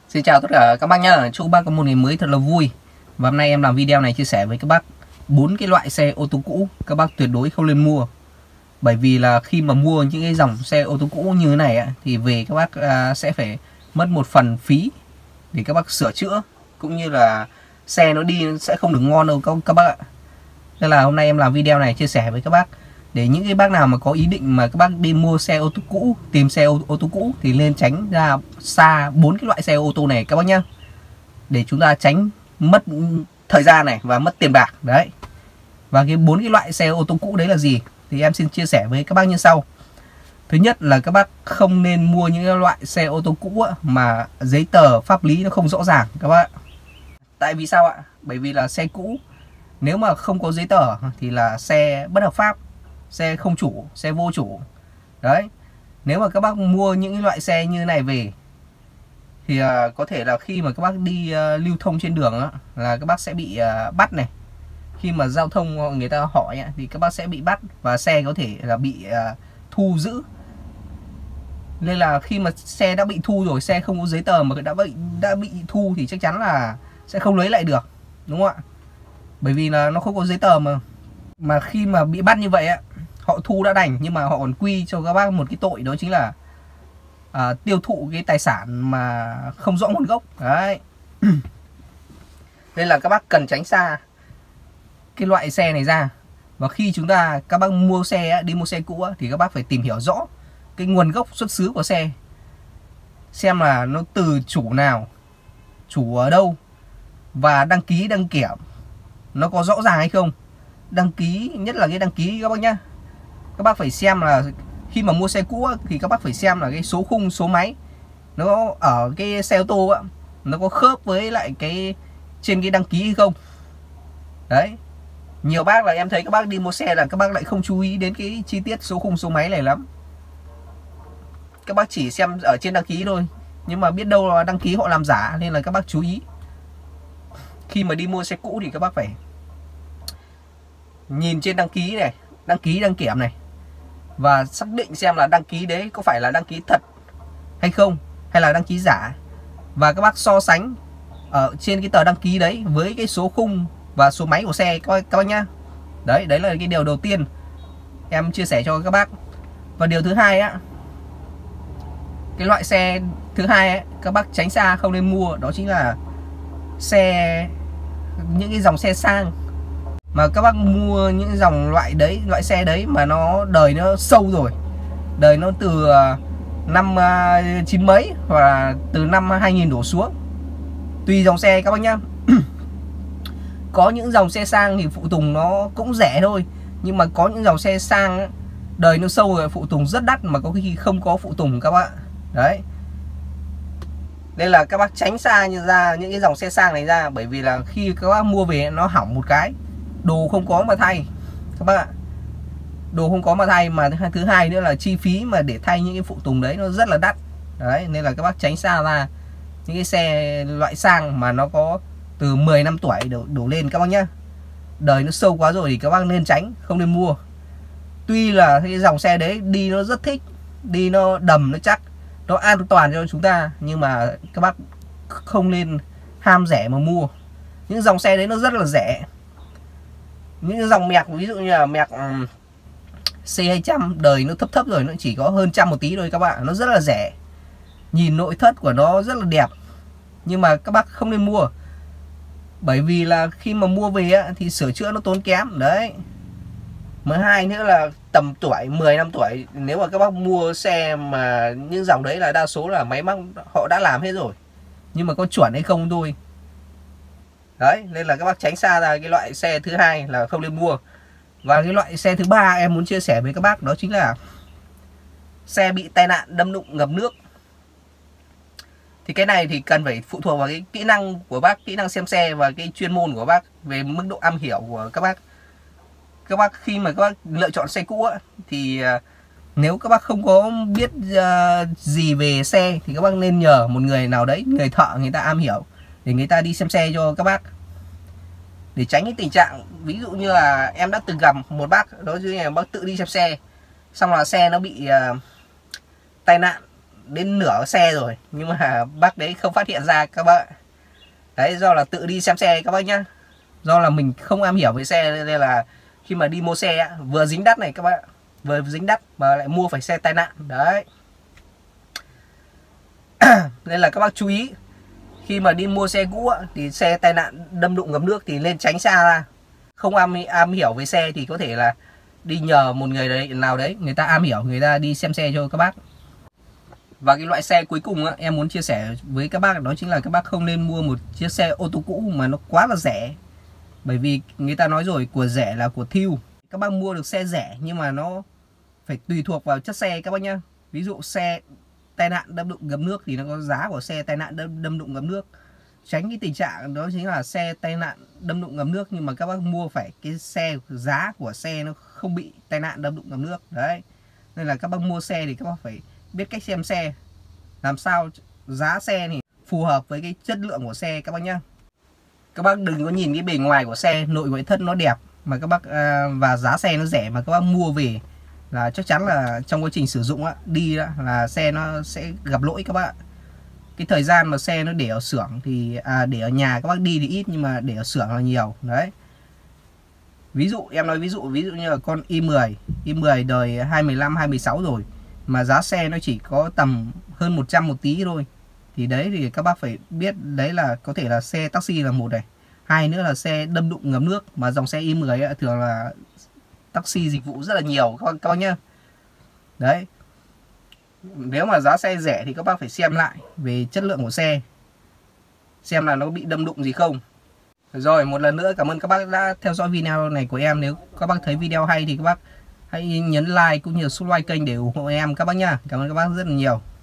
Xin chào tất cả các bác nhá, chúc các bác có một ngày mới thật là vui. Và hôm nay em làm video này chia sẻ với các bác 4 cái loại xe ô tô cũ các bác tuyệt đối không nên mua. Bởi vì là khi mà mua những cái dòng xe ô tô cũ như thế này thì về các bác sẽ phải mất một phần phí để các bác sửa chữa, cũng như là xe nó đi sẽ không được ngon đâu các bác ạ. Nên là hôm nay em làm video này chia sẻ với các bác để những cái bác nào mà có ý định mà các bác đi mua xe ô tô cũ, tìm xe ô tô cũ thì nên tránh ra xa 4 cái loại xe ô tô này các bác nhá. Để chúng ta tránh mất thời gian này và mất tiền bạc đấy. Và cái 4 cái loại xe ô tô cũ đấy là gì thì em xin chia sẻ với các bác như sau. Thứ nhất là các bác không nên mua những cái loại xe ô tô cũ mà giấy tờ pháp lý nó không rõ ràng các bác. Tại vì sao ạ? Bởi vì là xe cũ nếu mà không có giấy tờ thì là xe bất hợp pháp, xe không chủ, xe vô chủ. Đấy. Nếu mà các bác mua những cái loại xe như thế này về thì có thể là khi mà các bác đi lưu thông trên đường là các bác sẽ bị bắt này. Khi mà giao thông người ta hỏi thì các bác sẽ bị bắt và xe có thể là bị thu giữ. Nên là khi mà xe đã bị thu rồi, xe không có giấy tờ mà đã bị thu thì chắc chắn là sẽ không lấy lại được, đúng không ạ? Bởi vì là nó không có giấy tờ mà khi mà bị bắt như vậy họ thu đã đành nhưng mà họ còn quy cho các bác một cái tội, đó chính là tiêu thụ cái tài sản mà không rõ nguồn gốc đấy. Nên là các bác cần tránh xa cái loại xe này ra. Và khi các bác mua xe đi mua xe cũ thì các bác phải tìm hiểu rõ cái nguồn gốc xuất xứ của xe, xem là nó từ chủ nào, chủ ở đâu, và đăng ký đăng kiểm nó có rõ ràng hay không. Đăng ký, nhất là cái đăng ký các bác nhá. Các bác phải xem là khi mà mua xe cũ thì các bác phải xem là cái số khung, số máy nó ở cái xe ô tô nó có khớp với lại cái trên cái đăng ký hay không. Đấy. Nhiều bác là em thấy các bác đi mua xe là các bác lại không chú ý đến cái chi tiết số khung, số máy này lắm. Các bác chỉ xem ở trên đăng ký thôi, nhưng mà biết đâu là đăng ký họ làm giả, nên là các bác chú ý. Khi mà đi mua xe cũ thì các bác phải nhìn trên đăng ký này, đăng ký đăng kiểm này, và xác định xem là đăng ký đấy có phải là đăng ký thật hay không, hay là đăng ký giả. Và các bác so sánh ở trên cái tờ đăng ký đấy với cái số khung và số máy của xe các bác nhá. Đấy là cái điều đầu tiên em chia sẻ cho các bác. Và điều thứ hai cái loại xe thứ hai các bác tránh xa không nên mua, đó chính là những cái dòng xe sang. Mà các bác mua những dòng loại xe đấy mà nó đời nó sâu rồi, đời nó từ năm 9 mấy hoặc là từ năm 2000 đổ xuống, tùy dòng xe các bác nhá. Có những dòng xe sang thì phụ tùng nó cũng rẻ thôi, nhưng mà có những dòng xe sang đời nó sâu rồi, phụ tùng rất đắt mà có khi không có phụ tùng các bác. Đấy. Nên là các bác tránh xa ra những cái dòng xe sang này ra, bởi vì là khi các bác mua về nó hỏng một cái, đồ không có mà thay các bác ạ. Đồ không có mà thay, mà thứ hai nữa là chi phí mà để thay những cái phụ tùng đấy nó rất là đắt. Đấy, nên là các bác tránh xa ra những cái xe loại sang mà nó có từ 10 năm tuổi đổ lên các bác nhá. Đời nó sâu quá rồi thì các bác nên tránh, không nên mua. Tuy là cái dòng xe đấy đi nó rất thích, đi nó đầm, nó chắc, nó an toàn cho chúng ta, nhưng mà các bác không nên ham rẻ mà mua. Những dòng xe đấy nó rất là rẻ. Những dòng mẹc, ví dụ như là mẹc C200 đời nó thấp rồi, nó chỉ có hơn trăm một tí thôi các bạn. Nó rất là rẻ, nhìn nội thất của nó rất là đẹp, nhưng mà các bác không nên mua. Bởi vì là khi mà mua về thì sửa chữa nó tốn kém. Đấy. Mới hai nữa là tầm tuổi 10 năm tuổi, nếu mà các bác mua xe mà những dòng đấy là đa số là máy móc họ đã làm hết rồi, nhưng mà có chuẩn hay không thôi. Đấy, nên là các bác tránh xa ra cái loại xe thứ hai là không nên mua. Và cái loại xe thứ ba em muốn chia sẻ với các bác, đó chính là xe bị tai nạn đâm đụng ngập nước. Thì cái này thì cần phải phụ thuộc vào cái kỹ năng của bác, kỹ năng xem xe và cái chuyên môn của bác, về mức độ am hiểu của các bác. Các bác khi mà các bác lựa chọn xe cũ thì nếu các bác không có biết gì về xe thì các bác nên nhờ một người nào đấy, người thợ, người ta am hiểu để người ta đi xem xe cho các bác, để tránh cái tình trạng ví dụ như là em đã từng gặp một bác đó, chứ là bác tự đi xem xe xong là xe nó bị tai nạn đến nửa xe rồi, nhưng mà bác đấy không phát hiện ra các bác. Đấy, do là tự đi xem xe các bác nhá. Do là mình không am hiểu về xe nên là khi mà đi mua xe vừa dính đắt này các bác, vừa dính đắt mà lại mua phải xe tai nạn. Đấy. Nên là các bác chú ý khi mà đi mua xe cũ thì xe tai nạn đâm đụng ngập nước thì nên tránh xa ra. Không am hiểu về xe thì có thể là đi nhờ một người đấy nào đấy, người ta am hiểu, người ta đi xem xe cho các bác. Và cái loại xe cuối cùng em muốn chia sẻ với các bác đó chính là các bác không nên mua một chiếc xe ô tô cũ mà nó quá là rẻ. Bởi vì người ta nói rồi, của rẻ là của thiêu. Các bác mua được xe rẻ nhưng mà nó phải tùy thuộc vào chất xe các bác nhá. Ví dụ xe tai nạn đâm đụng ngập nước thì nó có giá của xe tai nạn đâm đụng ngập nước. Tránh cái tình trạng đó chính là xe tai nạn đâm đụng ngập nước nhưng mà các bác mua phải cái xe, giá của xe nó không bị tai nạn đâm đụng ngập nước. Đấy. Nên là các bác mua xe thì các bác phải biết cách xem xe, làm sao giá xe thì phù hợp với cái chất lượng của xe các bác nhá. Các bác đừng có nhìn cái bề ngoài của xe, nội ngoại thất nó đẹp mà các bác và giá xe nó rẻ mà các bác mua về là chắc chắn là trong quá trình sử dụng đi là xe nó sẽ gặp lỗi các bác. Cái thời gian mà xe nó để ở xưởng thì để ở nhà các bác đi thì ít, nhưng mà để ở xưởng là nhiều. Đấy. Ví dụ em nói ví dụ như là con i10 đời 2015 2016 rồi mà giá xe nó chỉ có tầm hơn 100 một tí thôi. Thì đấy thì các bác phải biết đấy là có thể là xe taxi là một này. Hai nữa là xe đâm đụng ngập nước, mà dòng xe i10 thường là taxi dịch vụ rất là nhiều các bác nhá. Đấy. Nếu mà giá xe rẻ thì các bác phải xem lại về chất lượng của xe, xem là nó bị đâm đụng gì không. Rồi, một lần nữa cảm ơn các bác đã theo dõi video này của em. Nếu các bác thấy video hay thì các bác hãy nhấn like cũng như subscribe kênh để ủng hộ em các bác nhá. Cảm ơn các bác rất là nhiều.